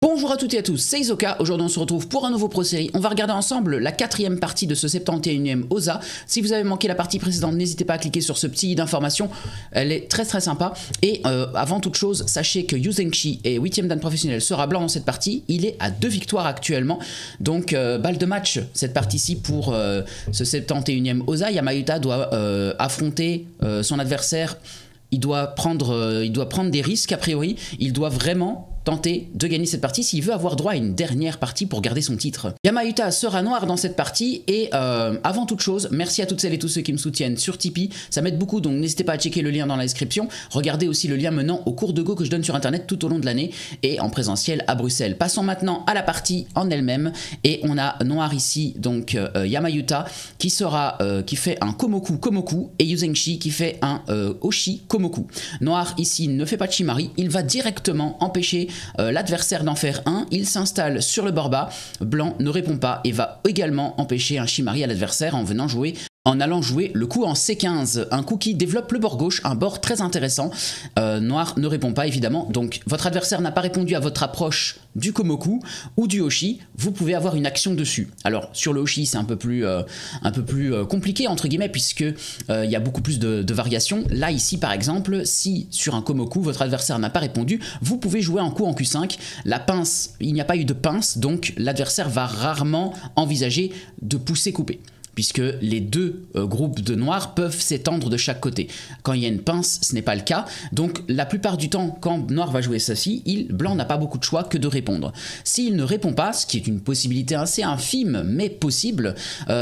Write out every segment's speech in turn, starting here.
Bonjour à toutes et à tous, c'est Isoka. Aujourd'hui on se retrouve pour un nouveau Pro-Série. On va regarder ensemble la 4e partie de ce 71e OSA. Si vous avez manqué la partie précédente, n'hésitez pas à cliquer sur ce petit i d'information. Elle est très sympa. Et avant toute chose, sachez que Yu Zhengqi est 8e dan professionnel sera blanc dans cette partie. Il est à 2 victoires actuellement. Donc balle de match cette partie-ci pour ce 71e OSA. Yamauta doit affronter son adversaire. Il doit prendre des risques a priori. Il doit vraiment tenter de gagner cette partie s'il veut avoir droit à une dernière partie pour garder son titre. Yamauta sera noir dans cette partie et avant toute chose, merci à toutes celles et tous ceux qui me soutiennent sur Tipeee, ça m'aide beaucoup donc n'hésitez pas à checker le lien dans la description. Regardez aussi le lien menant au cours de Go que je donne sur internet tout au long de l'année et en présentiel à Bruxelles. Passons maintenant à la partie en elle-même et on a noir ici donc Yamauta qui fait un Komoku et Yu Zhengqi qui fait un Oshi Komoku. Noir ici ne fait pas de Shimari, il va directement empêcher l'adversaire d'en faire un, il s'installe sur le bord bas, blanc ne répond pas et va également empêcher un Shimari à l'adversaire en allant jouer le coup en C15, un coup qui développe le bord gauche, un bord très intéressant. Noir ne répond pas évidemment, donc votre adversaire n'a pas répondu à votre approche du Komoku ou du Oshi, vous pouvez avoir une action dessus. Alors sur le Oshi c'est un peu plus compliqué entre guillemets puisque il y a beaucoup plus de variations. Là ici par exemple, si sur un Komoku votre adversaire n'a pas répondu, vous pouvez jouer un coup en Q5. La pince, il n'y a pas eu de pince, donc l'adversaire va rarement envisager de pousser couper, puisque les deux groupes de noirs peuvent s'étendre de chaque côté. Quand il y a une pince, ce n'est pas le cas. Donc la plupart du temps, quand noir va jouer ceci, blanc n'a pas beaucoup de choix que de répondre. S'il ne répond pas, ce qui est une possibilité assez infime, mais possible,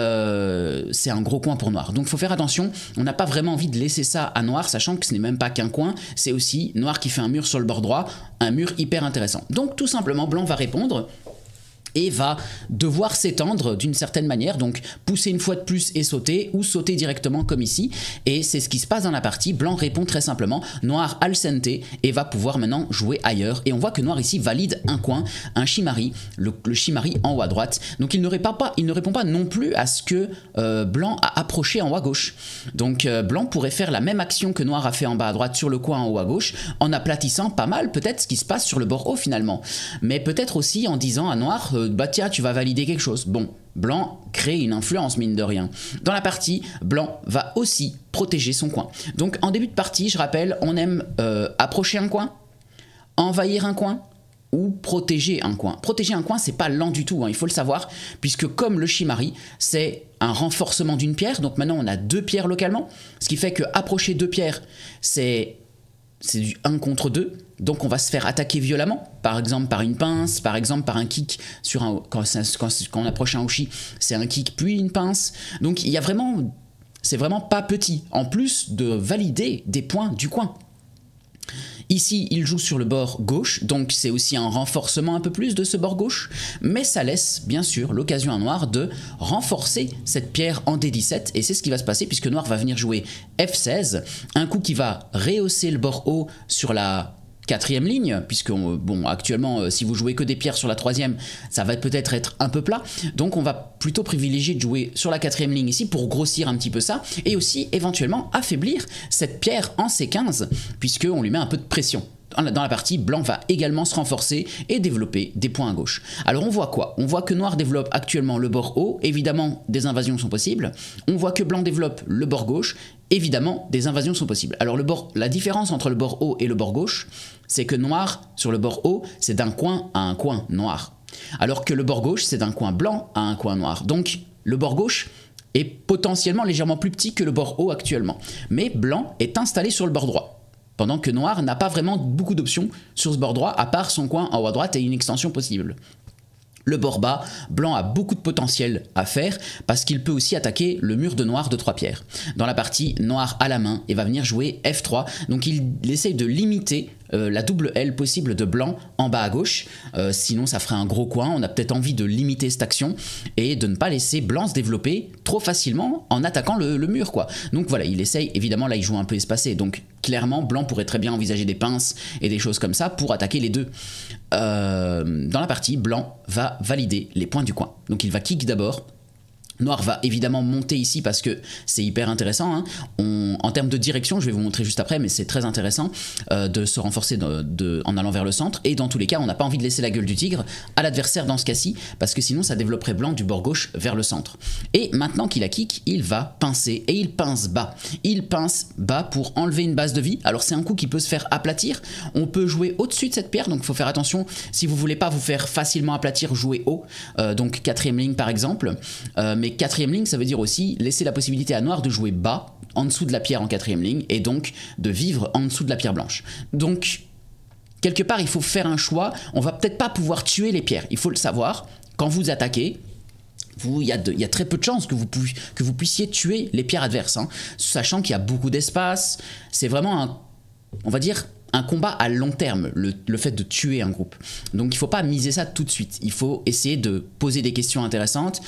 c'est un gros coin pour noir. Donc il faut faire attention, on n'a pas vraiment envie de laisser ça à noir, sachant que ce n'est même pas qu'un coin, c'est aussi noir qui fait un mur sur le bord droit, un mur hyper intéressant. Donc tout simplement, blanc va répondre et va devoir s'étendre d'une certaine manière, donc pousser une fois de plus et sauter, ou sauter directement comme ici, et c'est ce qui se passe dans la partie. Blanc répond très simplement, noir al sente, et va pouvoir maintenant jouer ailleurs, et on voit que noir ici valide un coin, un Shimari, le Shimari en haut à droite, donc il ne répond pas non plus à ce que blanc a approché en haut à gauche. Donc blanc pourrait faire la même action que noir a fait en bas à droite sur le coin en haut à gauche, en aplatissant pas mal peut-être ce qui se passe sur le bord haut finalement, mais peut-être aussi en disant à noir bah tiens tu vas valider quelque chose. Bon, blanc crée une influence mine de rien. Dans la partie, blanc va aussi protéger son coin. Donc en début de partie, je rappelle, on aime approcher un coin, envahir un coin ou protéger un coin. Protéger un coin, c'est pas lent du tout, hein, il faut le savoir, puisque comme le Shimari, c'est un renforcement d'une pierre, donc maintenant on a 2 pierres localement, ce qui fait que approcher 2 pierres, c'est du 1 contre 2, donc on va se faire attaquer violemment, par exemple par une pince, par exemple par un kick, quand on approche un Oshi, c'est un kick puis une pince, donc il y a vraiment, c'est vraiment pas petit, en plus de valider des points du coin. Ici, il joue sur le bord gauche, donc c'est aussi un renforcement un peu plus de ce bord gauche, mais ça laisse bien sûr l'occasion à noir de renforcer cette pierre en D17, et c'est ce qui va se passer puisque noir va venir jouer F16, un coup qui va rehausser le bord haut sur la 4e ligne, puisque bon, actuellement si vous jouez que des pierres sur la 3e, ça va peut-être être un peu plat, donc on va plutôt privilégier de jouer sur la 4e ligne ici pour grossir un petit peu ça, et aussi éventuellement affaiblir cette pierre en C15, puisqu'on lui met un peu de pression. Dans la partie, blanc va également se renforcer et développer des points à gauche. Alors on voit quoi? On voit que noir développe actuellement le bord haut, évidemment des invasions sont possibles. On voit que blanc développe le bord gauche, évidemment des invasions sont possibles. Alors la différence entre le bord haut et le bord gauche, c'est que noir sur le bord haut, c'est d'un coin à un coin noir. Alors que le bord gauche, c'est d'un coin blanc à un coin noir. Donc le bord gauche est potentiellement légèrement plus petit que le bord haut actuellement. Mais blanc est installé sur le bord droit, pendant que noir n'a pas vraiment beaucoup d'options sur ce bord droit, à part son coin en haut à droite et une extension possible. Le bord bas, blanc a beaucoup de potentiel à faire parce qu'il peut aussi attaquer le mur de noir de 3 pierres. Dans la partie, noir a la main et va venir jouer F3, donc il essaye de limiter la double L possible de blanc en bas à gauche, sinon ça ferait un gros coin. On a peut-être envie de limiter cette action et de ne pas laisser blanc se développer trop facilement en attaquant le mur quoi. Donc voilà, il essaye, évidemment là il joue un peu espacé, donc clairement blanc pourrait très bien envisager des pinces et des choses comme ça pour attaquer les deux. Dans la partie, blanc va valider les points du coin, donc il va kick d'abord. Noir va évidemment monter ici parce que c'est hyper intéressant, hein. En termes de direction, je vais vous montrer juste après, mais c'est très intéressant de se renforcer en allant vers le centre. Et dans tous les cas, on n'a pas envie de laisser la gueule du tigre à l'adversaire dans ce cas-ci, parce que sinon ça développerait blanc du bord gauche vers le centre. Et maintenant qu'il a kick, il va pincer, et il pince bas. Il pince bas pour enlever une base de vie. Alors c'est un coup qui peut se faire aplatir. On peut jouer au-dessus de cette pierre, donc il faut faire attention. Si vous voulez pas vous faire facilement aplatir, jouez haut. Donc 4ème ligne par exemple. Mais 4ème ligne, ça veut dire aussi laisser la possibilité à Noir de jouer bas, en dessous de la pierre en 4ème ligne, et donc de vivre en dessous de la pierre blanche. Donc, quelque part, il faut faire un choix. On va peut-être pas pouvoir tuer les pierres, il faut le savoir. Quand vous attaquez, il y a très peu de chances que vous puissiez tuer les pierres adverses, hein, sachant qu'il y a beaucoup d'espace. C'est vraiment on va dire, un combat à long terme, le fait de tuer un groupe. Donc il ne faut pas miser ça tout de suite. Il faut essayer de poser des questions intéressantes,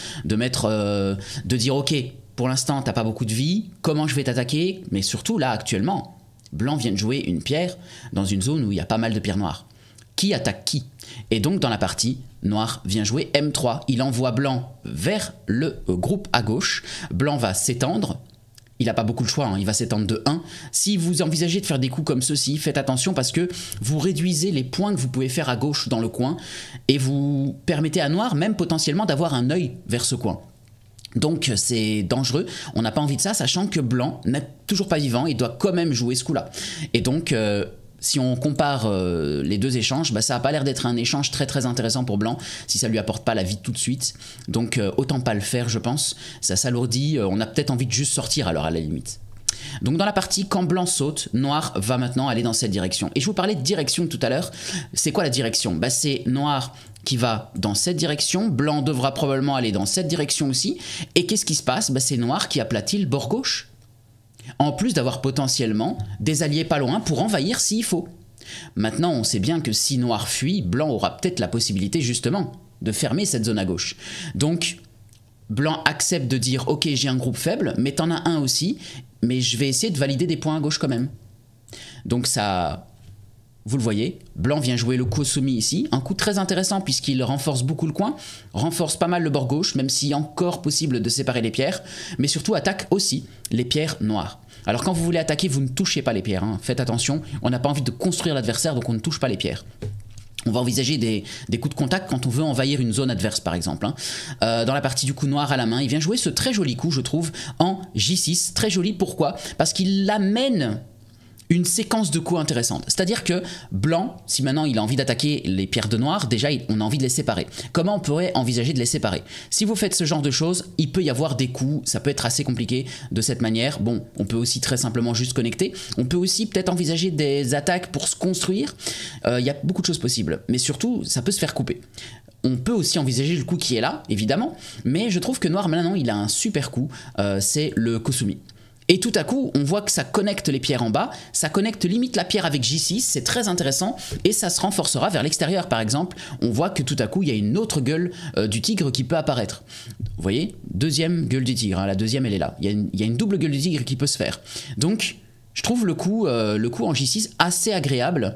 de dire ok, pour l'instant t'as pas beaucoup de vie, comment je vais t'attaquer? Mais surtout là actuellement, blanc vient de jouer une pierre dans une zone où il y a pas mal de pierres noires. Qui attaque qui? Et donc dans la partie, noir vient jouer M3. Il envoie blanc vers le groupe à gauche. Blanc va s'étendre. Il n'a pas beaucoup de choix, hein. Il va s'étendre de 1. Si vous envisagez de faire des coups comme ceci, faites attention parce que vous réduisez les points que vous pouvez faire à gauche dans le coin et vous permettez à noir même potentiellement d'avoir un œil vers ce coin. Donc c'est dangereux, on n'a pas envie de ça, sachant que blanc n'est toujours pas vivant, il doit quand même jouer ce coup-là. Et donc si on compare les deux échanges, bah, ça n'a pas l'air d'être un échange très intéressant pour blanc si ça lui apporte pas la vie tout de suite. Donc autant pas le faire, je pense. Ça s'alourdit, on a peut-être envie de juste sortir alors à la limite. Donc dans la partie, quand blanc saute, noir va maintenant aller dans cette direction. Et je vous parlais de direction tout à l'heure. C'est quoi la direction? Bah, c'est noir qui va dans cette direction, blanc devra probablement aller dans cette direction aussi. Et qu'est-ce qui se passe? Bah, c'est noir qui aplatit le bord gauche. En plus d'avoir potentiellement des alliés pas loin pour envahir s'il faut. Maintenant, on sait bien que si noir fuit, blanc aura peut-être la possibilité justement de fermer cette zone à gauche. Donc, blanc accepte de dire « Ok, j'ai un groupe faible, mais t'en as un aussi, mais je vais essayer de valider des points à gauche quand même. » Donc ça... Vous le voyez, blanc vient jouer le Kosumi ici, un coup très intéressant puisqu'il renforce beaucoup le coin, renforce pas mal le bord gauche, même s'il est encore possible de séparer les pierres, mais surtout attaque aussi les pierres noires. Alors quand vous voulez attaquer, vous ne touchez pas les pierres, hein. Faites attention, on n'a pas envie de construire l'adversaire, donc on ne touche pas les pierres. On va envisager des coups de contact quand on veut envahir une zone adverse par exemple, hein. Dans la partie du coup noir à la main, il vient jouer ce très joli coup je trouve en J6, très joli, pourquoi? Parce qu'il amène une séquence de coups intéressante. C'est-à-dire que blanc, si maintenant il a envie d'attaquer les pierres de noir, déjà on a envie de les séparer. Comment on pourrait envisager de les séparer? Si vous faites ce genre de choses, il peut y avoir des coups, ça peut être assez compliqué de cette manière. Bon, on peut aussi très simplement juste connecter. On peut aussi peut-être envisager des attaques pour se construire. Il y a beaucoup de choses possibles. Mais surtout, ça peut se faire couper. On peut aussi envisager le coup qui est là, évidemment. Mais je trouve que noir, maintenant, il a un super coup. C'est le Kosumi. Et tout à coup, on voit que ça connecte les pierres en bas, ça connecte limite la pierre avec J6, c'est très intéressant, et ça se renforcera vers l'extérieur par exemple. On voit que tout à coup, il y a une autre gueule du tigre qui peut apparaître. Vous voyez, deuxième gueule du tigre, hein, la deuxième elle est là. Il y a une double gueule du tigre qui peut se faire. Donc, je trouve le coup en J6 assez agréable.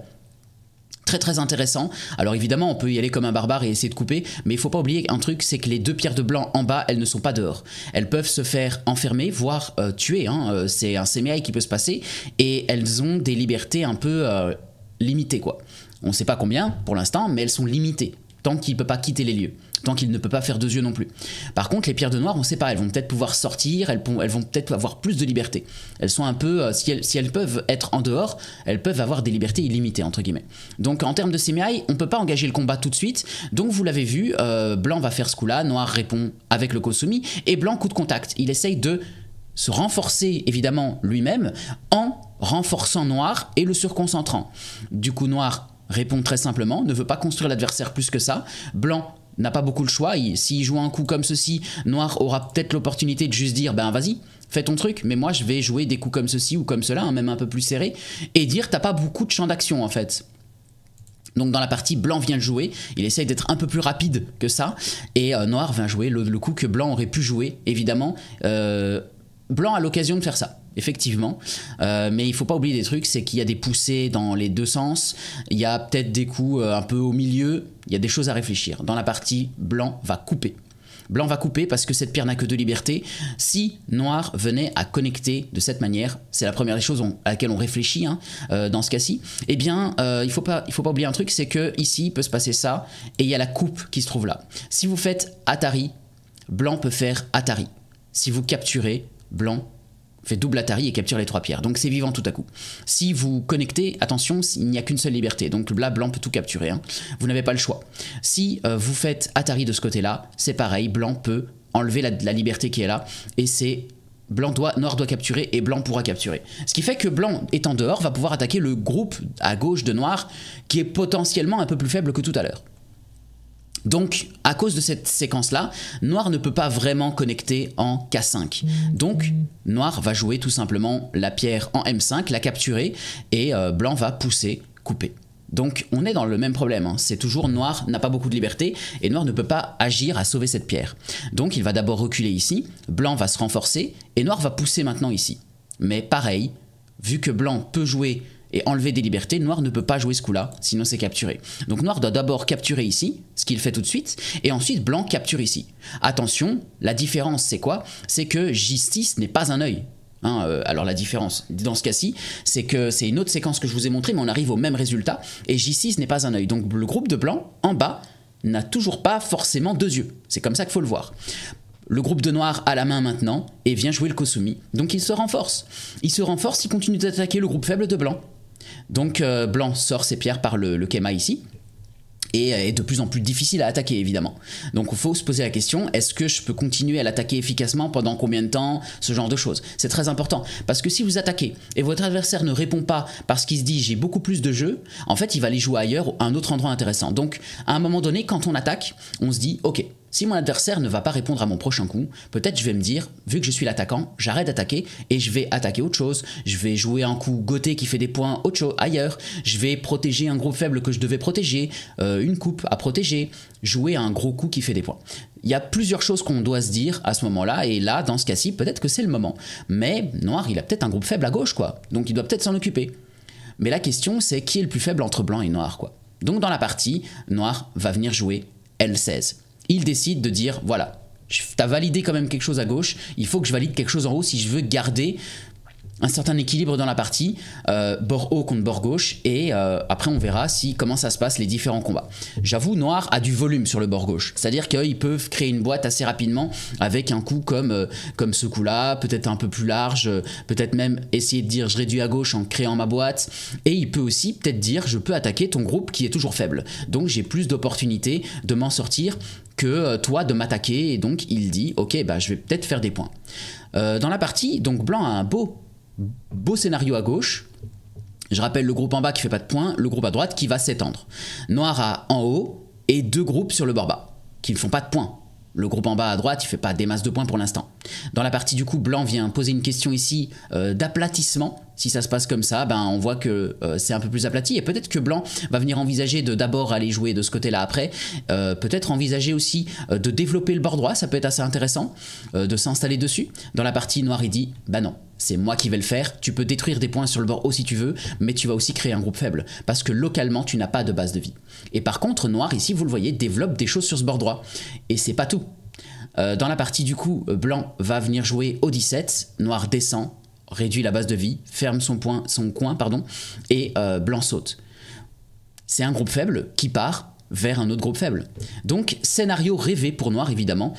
Très intéressant. Alors évidemment on peut y aller comme un barbare et essayer de couper, mais il faut pas oublier un truc, c'est que les deux pierres de blanc en bas, elles ne sont pas dehors. Elles peuvent se faire enfermer, voire tuer, hein. C'est un semi-high qui peut se passer, et elles ont des libertés un peu limitées quoi. On ne sait pas combien pour l'instant, mais elles sont limitées, tant qu'il ne peut pas quitter les lieux, tant qu'il ne peut pas faire deux yeux non plus. Par contre les pierres de noir, on ne sait pas, elles vont peut-être pouvoir sortir, elles vont peut-être avoir plus de liberté. Elles sont un peu, si elles peuvent être en dehors, elles peuvent avoir des libertés illimitées entre guillemets. Donc en termes de semi-high, on ne peut pas engager le combat tout de suite, donc vous l'avez vu, blanc va faire ce coup-là, noir répond avec le Kosumi, et blanc coup de contact. Il essaye de se renforcer évidemment lui-même en renforçant noir et le surconcentrant. Du coup noir répond très simplement, ne veut pas construire l'adversaire plus que ça. Blanc n'a pas beaucoup le choix, s'il joue un coup comme ceci, noir aura peut-être l'opportunité de juste dire ben vas-y, fais ton truc, mais moi je vais jouer des coups comme ceci ou comme cela, hein, même un peu plus serré, et dire t'as pas beaucoup de champ d'action en fait. Donc dans la partie, blanc vient de jouer, il essaye d'être un peu plus rapide que ça, et noir vient jouer le coup que blanc aurait pu jouer, évidemment. Blanc a l'occasion de faire ça, effectivement, mais il ne faut pas oublier des trucs, c'est qu'il y a des poussées dans les deux sens, il y a peut-être des coups un peu au milieu, il y a des choses à réfléchir. Dans la partie, blanc va couper. Blanc va couper parce que cette pierre n'a que 2 libertés. Si noir venait à connecter de cette manière, c'est la première des choses à laquelle on réfléchit hein, dans ce cas-ci, eh bien il faut pas oublier un truc, c'est que ici il peut se passer ça et il y a la coupe qui se trouve là. Si vous faites Atari, blanc peut faire Atari. Si vous capturez, blanc fait double Atari et capture les 3 pierres. Donc c'est vivant tout à coup. Si vous connectez, attention, il n'y a qu'une seule liberté. Donc là, blanc peut tout capturer. Hein. Vous n'avez pas le choix. Si vous faites Atari de ce côté-là, c'est pareil. Blanc peut enlever la liberté qui est là. Et c'est noir doit capturer et blanc pourra capturer. Ce qui fait que blanc, étant dehors, va pouvoir attaquer le groupe à gauche de noir qui est potentiellement un peu plus faible que tout à l'heure. Donc, à cause de cette séquence-là, noir ne peut pas vraiment connecter en K5. Donc, noir va jouer tout simplement la pierre en M5, la capturer, et blanc va pousser, couper. Donc, on est dans le même problème. Hein. C'est toujours noir n'a pas beaucoup de liberté, et noir ne peut pas agir à sauver cette pierre. Donc, il va d'abord reculer ici, blanc va se renforcer, et noir va pousser maintenant ici. Mais pareil, vu que blanc peut jouer et enlever des libertés, noir ne peut pas jouer ce coup-là, sinon c'est capturé. Donc noir doit d'abord capturer ici, ce qu'il fait tout de suite, et ensuite blanc capture ici. Attention, la différence c'est quoi? C'est que J6 n'est pas un œil. Hein, alors la différence dans ce cas-ci, c'est que c'est une autre séquence que je vous ai montrée, mais on arrive au même résultat, et J6 n'est pas un œil. Donc le groupe de blanc, en bas, n'a toujours pas forcément 2 yeux. C'est comme ça qu'il faut le voir. Le groupe de noir a la main maintenant et vient jouer le Kosumi. Donc il se renforce. Il se renforce, il continue d'attaquer le groupe faible de blanc. Donc blanc sort ses pierres par le Kema ici. Et est de plus en plus difficile à attaquer évidemment. Donc il faut se poser la question, est-ce que je peux continuer à l'attaquer efficacement pendant combien de temps? Ce genre de choses. C'est très important. Parce que si vous attaquez et votre adversaire ne répond pas parce qu'il se dit j'ai beaucoup plus de jeux, en fait il va aller jouer ailleurs, à un autre endroit intéressant. Donc à un moment donné, quand on attaque, on se dit ok, si mon adversaire ne va pas répondre à mon prochain coup, peut-être je vais me dire, vu que je suis l'attaquant, j'arrête d'attaquer et je vais attaquer autre chose. Je vais jouer un coup Goté qui fait des points autre chose, ailleurs. Je vais protéger un groupe faible que je devais protéger, une coupe à protéger, jouer un gros coup qui fait des points. Il y a plusieurs choses qu'on doit se dire à ce moment-là, et là, dans ce cas-ci, peut-être que c'est le moment. Mais noir, il a peut-être un groupe faible à gauche, quoi. Donc il doit peut-être s'en occuper. Mais la question, c'est qui est le plus faible entre blanc et noir, quoi. Donc dans la partie, noir va venir jouer L16. Il décide de dire, voilà, t'as validé quand même quelque chose à gauche, il faut que je valide quelque chose en haut si je veux garder un certain équilibre dans la partie, bord haut contre bord gauche, et après on verra comment ça se passe les différents combats. J'avoue, noir a du volume sur le bord gauche, c'est-à-dire qu'ils peuvent créer une boîte assez rapidement avec un coup comme ce coup-là, peut-être un peu plus large, peut-être même essayer de dire je réduis à gauche en créant ma boîte, et il peut aussi peut-être dire je peux attaquer ton groupe qui est toujours faible, donc j'ai plus d'opportunités de m'en sortir que toi de m'attaquer, et donc il dit ok, bah, je vais peut-être faire des points. Dans la partie, donc blanc a un beau scénario à gauche. Je rappelle le groupe en bas qui fait pas de points, le groupe à droite qui va s'étendre. Noir a en haut et 2 groupes sur le bord bas qui ne font pas de points. Le groupe en bas à droite, il fait pas des masses de points pour l'instant. Dans la partie du coup, blanc vient poser une question ici d'aplatissement. Si ça se passe comme ça, ben, on voit que c'est un peu plus aplati. Et peut-être que blanc va venir envisager de d'abord aller jouer de ce côté-là après. Peut-être envisager aussi de développer le bord droit, ça peut être assez intéressant, de s'installer dessus. Dans la partie noire, il dit, bah non, c'est moi qui vais le faire. Tu peux détruire des points sur le bord haut si tu veux, mais tu vas aussi créer un groupe faible. Parce que localement, tu n'as pas de base de vie. Et par contre, noir, ici, vous le voyez, développe des choses sur ce bord droit. Et c'est pas tout. Dans la partie du coup, blanc va venir jouer au 17, noir descend, réduit la base de vie, ferme son coin, et blanc saute. C'est un groupe faible qui part vers un autre groupe faible. Donc, scénario rêvé pour noir, évidemment.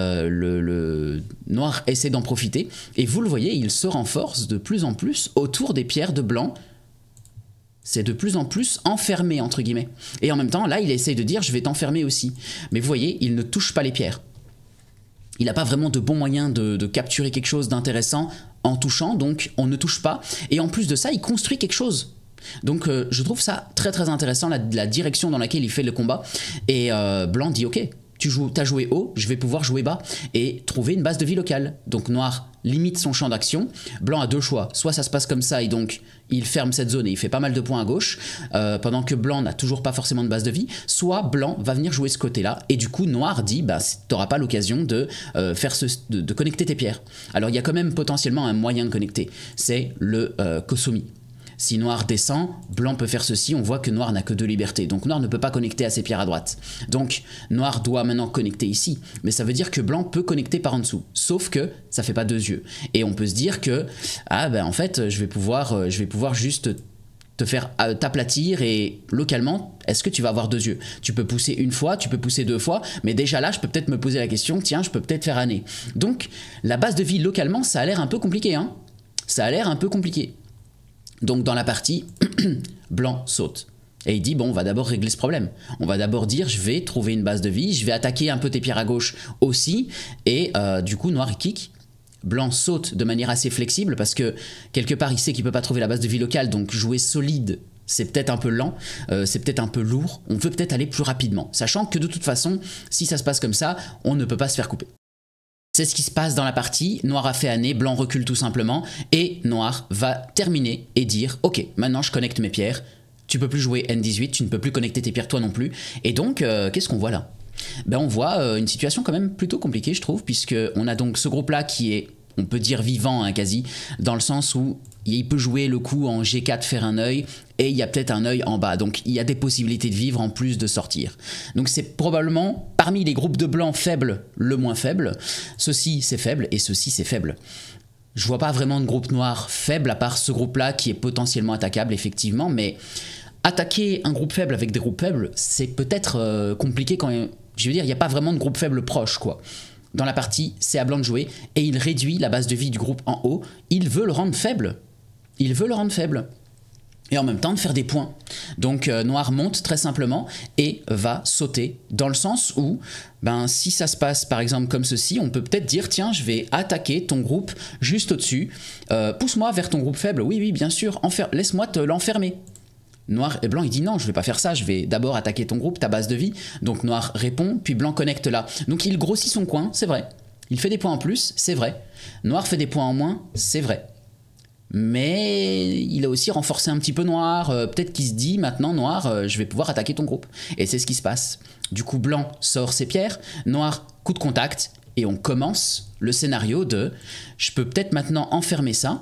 Le noir essaie d'en profiter, et vous le voyez, il se renforce de plus en plus autour des pierres de blanc. C'est de plus en plus enfermé, entre guillemets. Et en même temps, là, il essaie de dire, je vais t'enfermer aussi. Mais vous voyez, il ne touche pas les pierres. Il n'a pas vraiment de bons moyens de capturer quelque chose d'intéressant en touchant, donc on ne touche pas. Et en plus de ça, il construit quelque chose. Donc je trouve ça très très intéressant, la direction dans laquelle il fait le combat. Et blanc dit ok, t'as joué haut, je vais pouvoir jouer bas et trouver une base de vie locale. Donc noir limite son champ d'action. Blanc a 2 choix, soit ça se passe comme ça et donc il ferme cette zone et il fait pas mal de points à gauche, pendant que blanc n'a toujours pas forcément de base de vie, soit blanc va venir jouer ce côté-là et du coup noir dit bah t'auras pas l'occasion de de connecter tes pierres. Alors il y a quand même potentiellement un moyen de connecter, c'est le Kosumi. Si noir descend, blanc peut faire ceci, on voit que noir n'a que 2 libertés. Donc noir ne peut pas connecter à ses pierres à droite. Donc noir doit maintenant connecter ici. Mais ça veut dire que blanc peut connecter par en dessous. Sauf que ça fait pas 2 yeux. Et on peut se dire que, ah ben en fait, je vais pouvoir juste te faire t'aplatir et localement, est-ce que tu vas avoir 2 yeux? Tu peux pousser une fois, tu peux pousser 2 fois, mais déjà là, je peux peut-être me poser la question, tiens, je peux peut-être faire un nez. Donc, la base de vie localement, ça a l'air un peu compliqué, hein. Ça a l'air un peu compliqué. Donc, dans la partie, blanc saute. Et il dit, bon, on va d'abord régler ce problème. On va d'abord dire, je vais trouver une base de vie, je vais attaquer un peu tes pierres à gauche aussi, et du coup, noir, il kick. Blanc saute de manière assez flexible parce que quelque part il sait qu'il ne peut pas trouver la base de vie locale, donc jouer solide c'est peut-être un peu lent, c'est peut-être un peu lourd, on veut peut-être aller plus rapidement, sachant que de toute façon si ça se passe comme ça, on ne peut pas se faire couper. C'est ce qui se passe dans la partie, noir a fait un nez, blanc recule tout simplement, et noir va terminer et dire ok, maintenant je connecte mes pierres, tu peux plus jouer N18, tu ne peux plus connecter tes pierres toi non plus, et donc qu'est-ce qu'on voit là? Ben on voit une situation quand même plutôt compliquée je trouve, puisqu'on a donc ce groupe là qui est, on peut dire vivant hein, quasi, dans le sens où il peut jouer le coup en G4 faire un œil et il y a peut-être un œil en bas, donc il y a des possibilités de vivre en plus de sortir. Donc c'est probablement parmi les groupes de blancs faibles le moins faible, ceci c'est faible et ceci c'est faible. Je vois pas vraiment de groupe noir faible à part ce groupe là qui est potentiellement attaquable effectivement, mais attaquer un groupe faible avec des groupes faibles c'est peut-être compliqué quand même. Je veux dire, il n'y a pas vraiment de groupe faible proche, quoi. Dans la partie, c'est à blanc de jouer, et il réduit la base de vie du groupe en haut. Il veut le rendre faible. Il veut le rendre faible. Et en même temps, de faire des points. Donc, noir monte très simplement, et va sauter, dans le sens où, ben, si ça se passe, par exemple, comme ceci, on peut peut-être dire, tiens, je vais attaquer ton groupe juste au-dessus. Pousse-moi vers ton groupe faible. Oui, oui, bien sûr, laisse-moi te l'enfermer. Noir et blanc, il dit non, je vais pas faire ça, je vais d'abord attaquer ton groupe, ta base de vie. Donc noir répond, puis blanc connecte là. Donc il grossit son coin, c'est vrai. Il fait des points en plus, c'est vrai. Noir fait des points en moins, c'est vrai. Mais il a aussi renforcé un petit peu noir. Peut-être qu'il se dit maintenant, noir, je vais pouvoir attaquer ton groupe. Et c'est ce qui se passe. Du coup, blanc sort ses pierres, noir coup de contact, et on commence le scénario de je peux peut-être maintenant enfermer ça,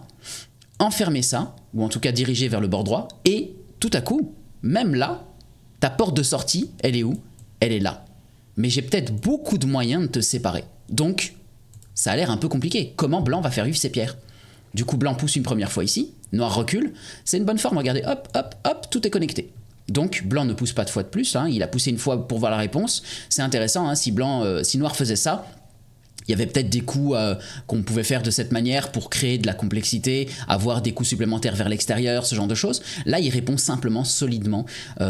ou en tout cas diriger vers le bord droit, et tout à coup, même là, ta porte de sortie, elle est où? Elle est là. Mais j'ai peut-être beaucoup de moyens de te séparer. Donc, ça a l'air un peu compliqué. Comment blanc va faire vivre ses pierres? Du coup, blanc pousse une première fois ici, noir recule. C'est une bonne forme, regardez, hop, hop, hop, tout est connecté. Donc, blanc ne pousse pas de fois de plus, hein, il a poussé une fois pour voir la réponse. C'est intéressant, hein, si noir faisait ça, il y avait peut-être des coups qu'on pouvait faire de cette manière pour créer de la complexité, avoir des coups supplémentaires vers l'extérieur, ce genre de choses. Là, il répond simplement, solidement.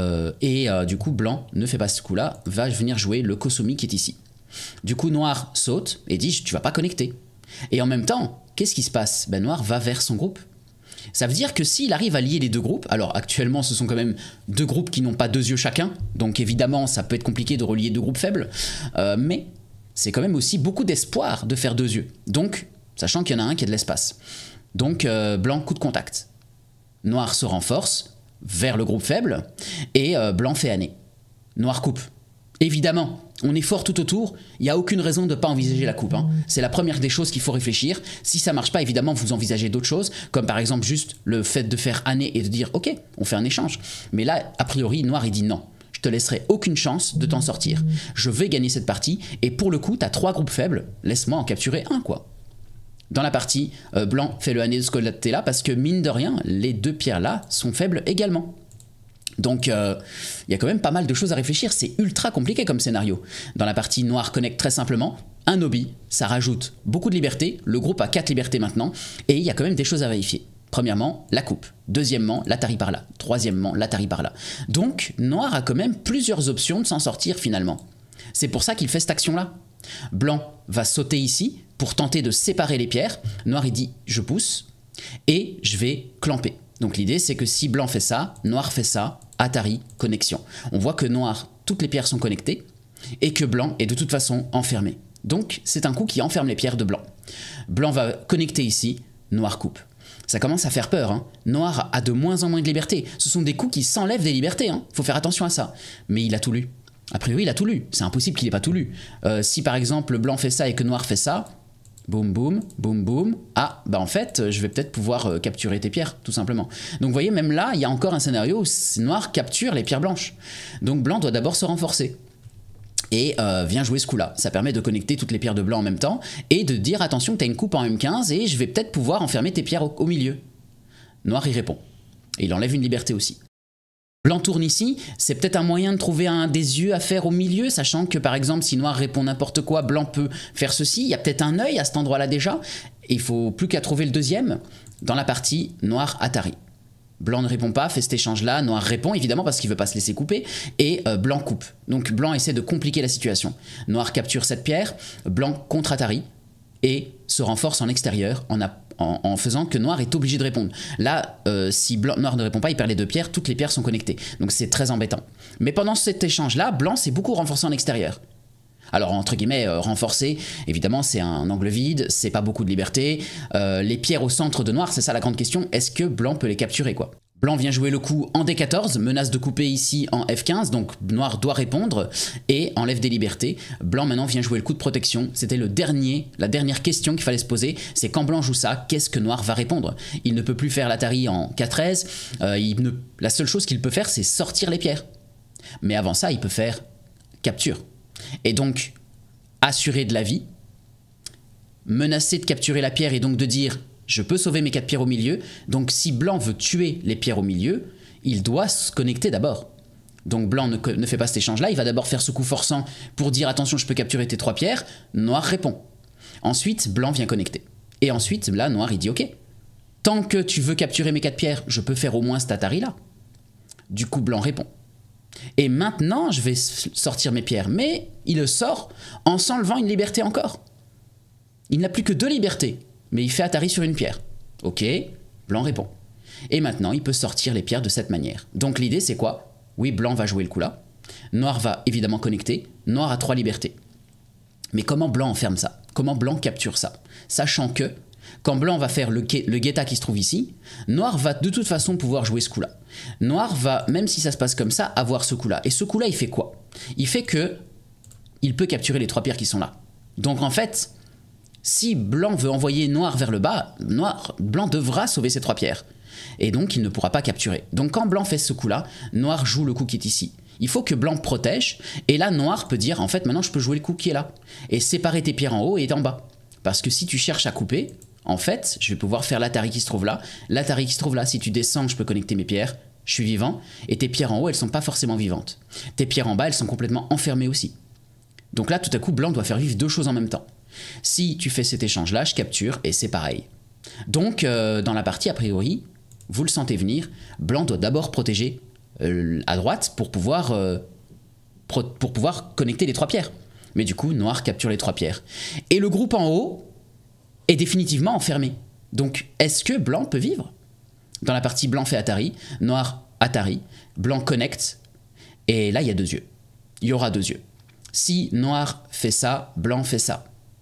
Du coup, blanc ne fait pas ce coup-là, va venir jouer le Kosumi qui est ici. Du coup, noir saute et dit « tu vas pas connecter ». Et en même temps, qu'est-ce qui se passe? Ben, noir va vers son groupe. Ça veut dire que s'il arrive à lier les deux groupes, alors actuellement ce sont quand même 2 groupes qui n'ont pas 2 yeux chacun, donc évidemment ça peut être compliqué de relier 2 groupes faibles, mais c'est quand même aussi beaucoup d'espoir de faire 2 yeux. Donc, sachant qu'il y en a un qui a de l'espace. Donc, blanc, coup de contact. Noir se renforce vers le groupe faible et blanc fait année. Noir coupe. Évidemment, on est fort tout autour, il n'y a aucune raison de ne pas envisager la coupe. Hein. C'est la première des choses qu'il faut réfléchir. Si ça ne marche pas, évidemment, vous envisagez d'autres choses, comme par exemple juste le fait de faire année et de dire « ok, on fait un échange ». Mais là, a priori, noir, il dit non. Je te laisserai aucune chance de t'en sortir. Je vais gagner cette partie, et pour le coup, t'as 3 groupes faibles, laisse-moi en capturer un, quoi. Dans la partie, blanc fait le année de ce côté-là, parce que mine de rien, les 2 pierres-là sont faibles également. Donc, il y a quand même pas mal de choses à réfléchir, c'est ultra compliqué comme scénario. Dans la partie, noir connecte très simplement, un obi, ça rajoute beaucoup de liberté, le groupe a 4 libertés maintenant, et il y a quand même des choses à vérifier. Premièrement, la coupe. Deuxièmement, l'Atari par là. Troisièmement, l'Atari par là. Donc, noir a quand même plusieurs options de s'en sortir finalement. C'est pour ça qu'il fait cette action-là. Blanc va sauter ici pour tenter de séparer les pierres. Noir, il dit, je pousse et je vais clamper. Donc l'idée, c'est que si blanc fait ça, noir fait ça, Atari, connexion. On voit que noir, toutes les pierres sont connectées et que blanc est de toute façon enfermé. Donc, c'est un coup qui enferme les pierres de blanc. Blanc va connecter ici, noir coupe. Ça commence à faire peur, hein. Noir a de moins en moins de liberté. Ce sont des coups qui s'enlèvent des libertés, hein. Faut faire attention à ça. Mais il a tout lu. A priori, il a tout lu. C'est impossible qu'il n'ait pas tout lu. Si par exemple blanc fait ça et que noir fait ça, Boum, boum, boum, boum. Ah, bah en fait, je vais peut-être pouvoir capturer tes pierres, tout simplement. Donc vous voyez, même là, il y a encore un scénario où noir capture les pierres blanches. Donc blanc doit d'abord se renforcer. Et vient jouer ce coup-là. Ça permet de connecter toutes les pierres de blanc en même temps et de dire attention, tu as une coupe en M15 et je vais peut-être pouvoir enfermer tes pierres au milieu. Noir y répond. Et il enlève une liberté aussi. Blanc tourne ici, c'est peut-être un moyen de trouver des yeux à faire au milieu, sachant que par exemple si noir répond n'importe quoi, blanc peut faire ceci, il y a peut-être un œil à cet endroit-là déjà, et il faut plus qu'à trouver le deuxième dans la partie noir Atari. Blanc ne répond pas, fait cet échange-là, noir répond évidemment parce qu'il ne veut pas se laisser couper, et blanc coupe. Donc blanc essaie de compliquer la situation. Noir capture cette pierre, blanc contre Atari, et se renforce en extérieur en faisant que noir est obligé de répondre. Là, si noir ne répond pas, il perd les deux pierres, toutes les pierres sont connectées. Donc c'est très embêtant. Mais pendant cet échange-là, blanc s'est beaucoup renforcé en extérieur. Alors entre guillemets, renforcé, évidemment c'est un angle vide, c'est pas beaucoup de liberté. Les pierres au centre de noir, c'est ça la grande question, est-ce que blanc peut les capturer quoi? Blanc vient jouer le coup en D14, menace de couper ici en F15, donc noir doit répondre et enlève des libertés. Blanc maintenant vient jouer le coup de protection, c'était la dernière question qu'il fallait se poser, c'est quand blanc joue ça, qu'est-ce que noir va répondre? Il ne peut plus faire l'Atari en K13, la seule chose qu'il peut faire c'est sortir les pierres. Mais avant ça, il peut faire capture. Et donc, assurer de la vie, menacer de capturer la pierre et donc de dire je peux sauver mes 4 pierres au milieu. Donc si blanc veut tuer les pierres au milieu, il doit se connecter d'abord. Donc blanc ne fait pas cet échange-là, il va d'abord faire ce coup forçant pour dire attention je peux capturer tes 3 pierres, noir répond. Ensuite blanc vient connecter. Et ensuite là noir il dit ok, tant que tu veux capturer mes 4 pierres, je peux faire au moins cet Atari là. Du coup blanc répond. Et maintenant je vais sortir mes pierres, mais il le sort en s'enlevant une liberté encore. Il n'a plus que 2 libertés. Mais il fait Atari sur une pierre. Ok, blanc répond. Et maintenant, il peut sortir les pierres de cette manière. Donc l'idée, c'est quoi? Oui, blanc va jouer le coup là. Noir va évidemment connecter. Noir a 3 libertés. Mais comment blanc enferme ça? Comment blanc capture ça? Sachant que, quand blanc va faire le guetta qui se trouve ici, noir va de toute façon pouvoir jouer ce coup-là. Noir va, même si ça se passe comme ça, avoir ce coup-là. Et ce coup-là, il fait quoi? Il fait que il peut capturer les 3 pierres qui sont là. Donc en fait, si blanc veut envoyer noir vers le bas, blanc devra sauver ces 3 pierres. Et donc il ne pourra pas capturer. Donc quand blanc fait ce coup-là, noir joue le coup qui est ici. Il faut que blanc protège, et là noir peut dire en fait maintenant je peux jouer le coup qui est là. Et séparer tes pierres en haut et en bas. Parce que si tu cherches à couper, en fait je vais pouvoir faire l'Atari qui se trouve là. L'Atari qui se trouve là, si tu descends je peux connecter mes pierres, je suis vivant. Et tes pierres en haut elles sont pas forcément vivantes. Tes pierres en bas elles sont complètement enfermées aussi. Donc là tout à coup blanc doit faire vivre 2 choses en même temps. Si tu fais cet échange-là, je capture et c'est pareil. Donc, dans la partie, a priori, vous le sentez venir, blanc doit d'abord protéger à droite pour pouvoir connecter les 3 pierres. Mais du coup, noir capture les 3 pierres. Et le groupe en haut est définitivement enfermé. Donc, est-ce que blanc peut vivre? Dans la partie, blanc fait Atari, noir Atari, blanc connecte, et là, il y a 2 yeux. Il y aura 2 yeux. Si noir fait ça, blanc fait ça.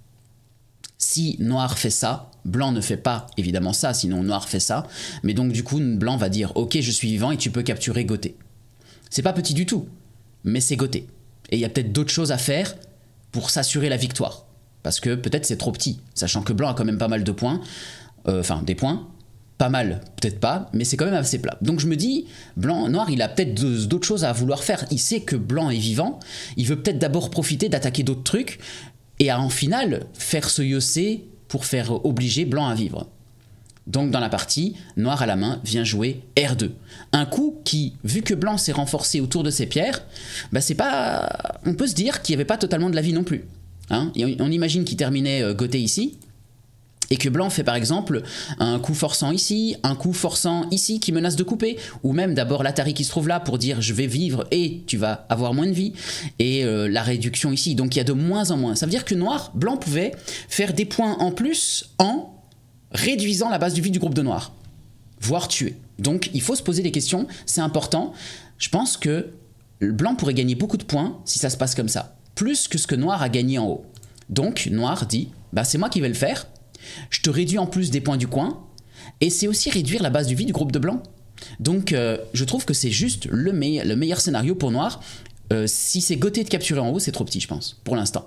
Si noir fait ça, blanc ne fait pas évidemment ça, sinon noir fait ça. Mais donc du coup, blanc va dire « Ok, je suis vivant et tu peux capturer Gauthier ». C'est pas petit du tout, mais c'est Gauthier. Et il y a peut-être d'autres choses à faire pour s'assurer la victoire. Parce que peut-être c'est trop petit, sachant que blanc a quand même pas mal de points. Enfin, des points. Pas mal, peut-être pas, mais c'est quand même assez plat. Donc je me dis, noir, il a peut-être d'autres choses à vouloir faire. Il sait que blanc est vivant, il veut peut-être d'abord profiter d'attaquer d'autres trucs, et en finale, faire ce yossé pour faire obliger blanc à vivre. Donc dans la partie, noir à la main vient jouer R2. Un coup qui, vu que blanc s'est renforcé autour de ses pierres, bah c'est pas... on peut se dire qu'il n'y avait pas totalement de la vie non plus. Hein, on imagine qu'il terminait Gauthier ici, et que blanc fait par exemple un coup forçant ici, un coup forçant ici qui menace de couper, ou même d'abord l'Atari qui se trouve là pour dire je vais vivre et tu vas avoir moins de vie, et la réduction ici, donc il y a de moins en moins. Ça veut dire que blanc pouvait faire des points en plus en réduisant la base de vie du groupe de noir, voire tuer. Donc il faut se poser des questions, c'est important. Je pense que blanc pourrait gagner beaucoup de points si ça se passe comme ça, plus que ce que noir a gagné en haut. Donc noir dit bah c'est moi qui vais le faire. Je te réduis en plus des points du coin, et c'est aussi réduire la base de vie du groupe de blanc. Donc je trouve que c'est juste le meilleur scénario pour noir. Si c'est Gauthier de capturer en haut, c'est trop petit je pense, pour l'instant.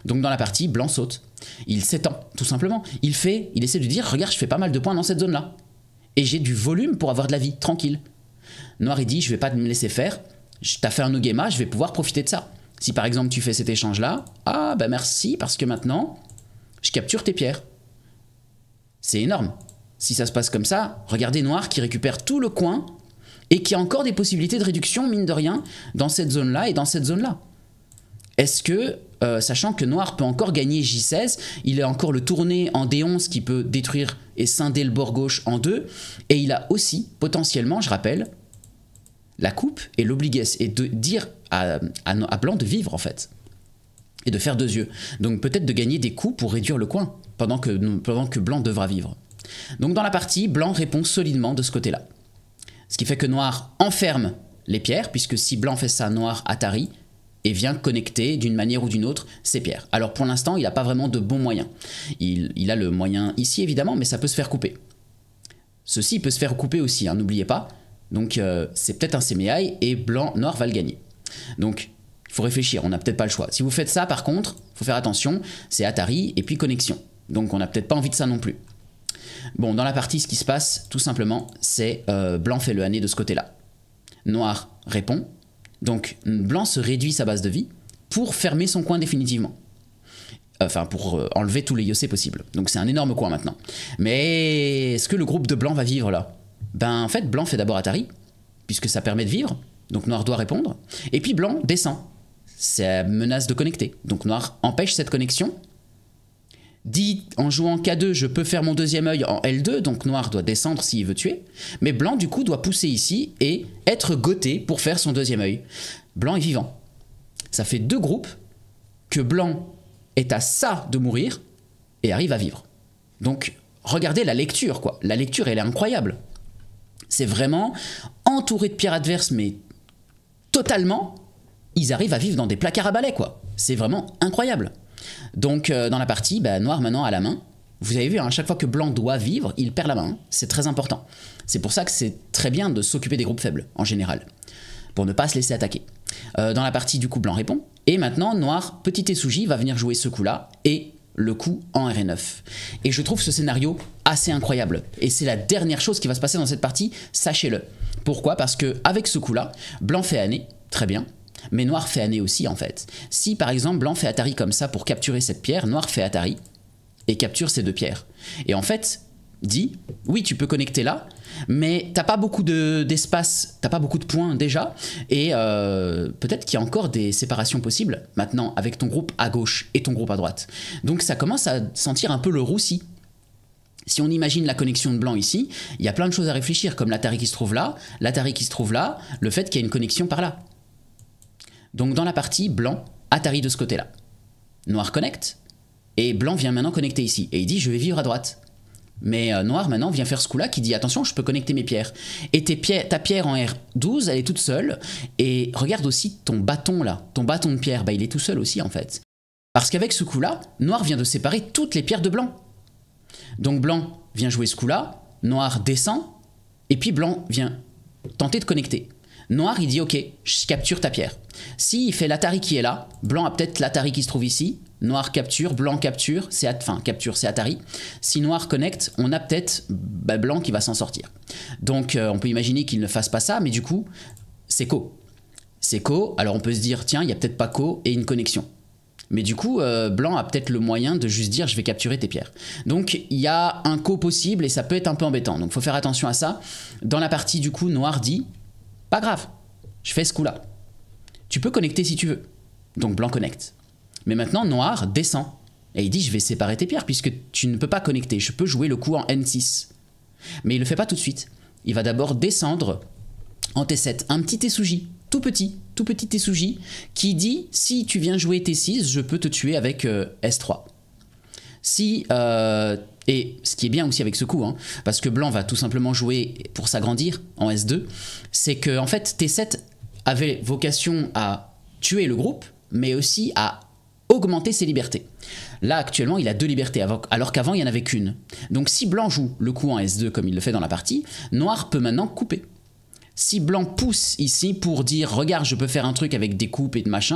Donc dans la partie, blanc saute. Il s'étend, tout simplement. Il essaie de dire, regarde, je fais pas mal de points dans cette zone-là. Et j'ai du volume pour avoir de la vie, tranquille. Noir, il dit, je vais pas me laisser faire. T'as fait un no-game, je vais pouvoir profiter de ça. Si par exemple tu fais cet échange-là, ah bah merci, parce que maintenant, je capture tes pierres. C'est énorme. Si ça se passe comme ça, regardez Noir qui récupère tout le coin et qui a encore des possibilités de réduction, mine de rien, dans cette zone-là et dans cette zone-là. Est-ce que, sachant que Noir peut encore gagner J16, il a encore le tourné en D11 qui peut détruire et scinder le bord gauche en deux, et il a aussi, potentiellement, je rappelle, la coupe et l'obligation, et de dire à blanc de vivre en fait, et de faire 2 yeux. Donc peut-être de gagner des coups pour réduire le coin, pendant que blanc devra vivre. Donc dans la partie, blanc répond solidement de ce côté-là. Ce qui fait que Noir enferme les pierres, puisque si blanc fait ça, Noir atterrit et vient connecter d'une manière ou d'une autre ses pierres. Alors pour l'instant, il n'a pas vraiment de bons moyens. Il a le moyen ici évidemment, mais ça peut se faire couper. Ceci peut se faire couper aussi, hein, n'oubliez pas. Donc c'est peut-être un séméaille et Noir va le gagner. Donc il faut réfléchir, on n'a peut-être pas le choix. Si vous faites ça par contre, il faut faire attention, c'est Atari et puis connexion. Donc on n'a peut-être pas envie de ça non plus. Bon, dans la partie, ce qui se passe, tout simplement, c'est blanc fait le hané de ce côté-là. Noir répond. Donc blanc se réduit sa base de vie pour fermer son coin définitivement. Enfin, pour enlever tous les yossés possibles. Donc c'est un énorme coin maintenant. Mais est-ce que le groupe de blanc va vivre là? Ben en fait, blanc fait d'abord Atari, puisque ça permet de vivre. Donc Noir doit répondre. Et puis blanc descend. Ça menace de connecter. Donc Noir empêche cette connexion. Dit en jouant K2, je peux faire mon deuxième œil en L2, donc Noir doit descendre s'il veut tuer. Mais blanc du coup doit pousser ici et être goté pour faire son deuxième œil. Blanc est vivant. Ça fait 2 groupes que blanc est à ça de mourir et arrive à vivre. Donc regardez la lecture quoi. La lecture elle est incroyable. C'est vraiment entouré de pierres adverses mais totalement, ils arrivent à vivre dans des placards à balai quoi. C'est vraiment incroyable. Donc dans la partie, bah, Noir maintenant a la main. Vous avez vu, hein, à chaque fois que blanc doit vivre, il perd la main. Hein. C'est très important. C'est pour ça que c'est très bien de s'occuper des groupes faibles, en général. Pour ne pas se laisser attaquer. Dans la partie, du coup, blanc répond. Et maintenant, Noir, petit Tessuji, va venir jouer ce coup-là. Et le coup en RN9. Et je trouve ce scénario assez incroyable. Et c'est la dernière chose qui va se passer dans cette partie, sachez-le. Pourquoi? Parce que avec ce coup-là, blanc fait hané, très bien. Mais Noir fait hané aussi en fait. Si par exemple blanc fait Atari comme ça pour capturer cette pierre, Noir fait Atari et capture ces 2 pierres. Et en fait, dit, oui tu peux connecter là, mais t'as pas beaucoup d'espace, t'as pas beaucoup de points déjà, et peut-être qu'il y a encore des séparations possibles maintenant avec ton groupe à gauche et ton groupe à droite. Donc ça commence à sentir un peu le roussi. Si on imagine la connexion de blanc ici, il y a plein de choses à réfléchir, comme l'Atari qui se trouve là, l'Atari qui se trouve là, le fait qu'il y ait une connexion par là. Donc dans la partie, blanc Atari de ce côté-là. Noir connecte, et blanc vient maintenant connecter ici. Et il dit, je vais vivre à droite. Mais Noir maintenant vient faire ce coup-là qui dit, attention, je peux connecter mes pierres. Et ta pierre en R12, elle est toute seule. Et regarde aussi ton bâton là, ton bâton de pierre, bah, il est tout seul aussi en fait. Parce qu'avec ce coup-là, Noir vient de séparer toutes les pierres de blanc. Donc blanc vient jouer ce coup-là, Noir descend, et puis blanc vient tenter de connecter. Noir, il dit, ok, je capture ta pierre. S'il fait l'Atari qui est là, blanc a peut-être l'Atari qui se trouve ici. Noir capture, blanc capture, c'est Atari. Si Noir connecte, on a peut-être blanc qui va s'en sortir. Donc on peut imaginer qu'il ne fasse pas ça, mais du coup, c'est co. C'est co, alors on peut se dire, tiens, il n'y a peut-être pas co et une connexion. Mais du coup, blanc a peut-être le moyen de juste dire, je vais capturer tes pierres. Donc il y a un co possible et ça peut être un peu embêtant. Donc il faut faire attention à ça. Dans la partie, du coup, Noir dit, pas grave, je fais ce coup-là. Tu peux connecter si tu veux. Donc blanc connecte. Mais maintenant, Noir descend. Et il dit, je vais séparer tes pierres puisque tu ne peux pas connecter. Je peux jouer le coup en N6. Mais il ne le fait pas tout de suite. Il va d'abord descendre en T7. Un petit Tessuji, tout petit Tessuji, qui dit, si tu viens jouer T6, je peux te tuer avec S3. Et ce qui est bien aussi avec ce coup, hein, parce que blanc va tout simplement jouer pour s'agrandir en S2, c'est que en fait T7 avait vocation à tuer le groupe, mais aussi à augmenter ses libertés. Là actuellement il a 2 libertés, alors qu'avant il n'y en avait qu'une. Donc si blanc joue le coup en S2 comme il le fait dans la partie, Noir peut maintenant couper. Si blanc pousse ici pour dire regarde je peux faire un truc avec des coupes et de machin,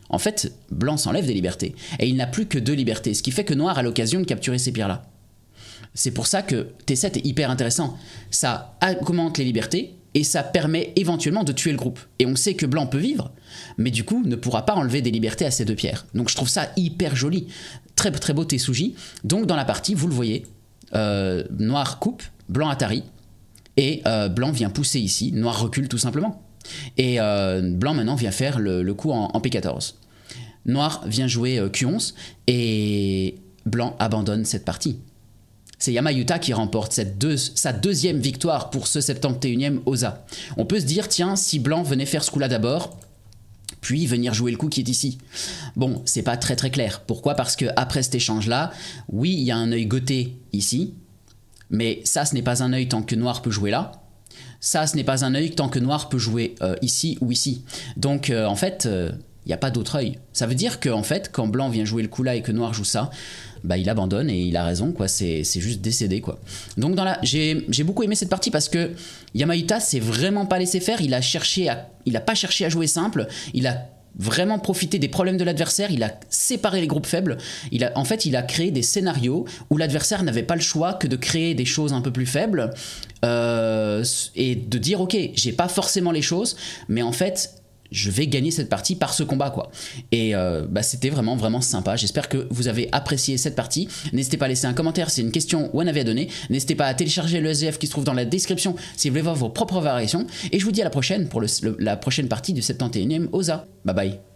En fait, blanc s'enlève des libertés. Et il n'a plus que 2 libertés, ce qui fait que noir a l'occasion de capturer ces pierres-là. C'est pour ça que T7 est hyper intéressant. Ça augmente les libertés et ça permet éventuellement de tuer le groupe. Et on sait que blanc peut vivre, mais du coup ne pourra pas enlever des libertés à ces 2 pierres. Donc je trouve ça hyper joli. Très très beau Tetsuji. Donc dans la partie, vous le voyez, noir coupe, blanc Atari, et blanc vient pousser ici, noir recule tout simplement. Et blanc maintenant vient faire le coup en P14. Noir vient jouer Q11 et blanc abandonne cette partie. C'est Yama-Yuta qui remporte sa 2e victoire pour ce 71e OSA. On peut se dire, tiens, si blanc venait faire ce coup-là d'abord, puis venir jouer le coup qui est ici. Bon, c'est pas très très clair. Pourquoi? Parce que après cet échange-là, oui, il y a un œil goté ici, mais ça, ce n'est pas un œil tant que noir peut jouer là. Ça, ce n'est pas un œil tant que noir peut jouer ici ou ici. Donc, en fait, il n'y a pas d'autre œil. Ça veut dire que, en fait, quand blanc vient jouer le coup là et que noir joue ça, bah, il abandonne et il a raison, quoi. C'est juste décédé, quoi. Donc, j'ai beaucoup aimé cette partie parce que Yama-Yuta s'est vraiment pas laissé faire. Il a pas cherché à jouer simple. Il a vraiment profité des problèmes de l'adversaire, il a séparé les groupes faibles, en fait il a créé des scénarios où l'adversaire n'avait pas le choix que de créer des choses un peu plus faibles et de dire ok, j'ai pas forcément les choses, mais en fait je vais gagner cette partie par ce combat, quoi. Et c'était vraiment vraiment sympa. J'espère que vous avez apprécié cette partie. N'hésitez pas à laisser un commentaire, c'est une question ou un avis à donner. N'hésitez pas à télécharger le SDF qui se trouve dans la description si vous voulez voir vos propres variations. Et je vous dis à la prochaine pour la prochaine partie du 71e OSA. Bye bye.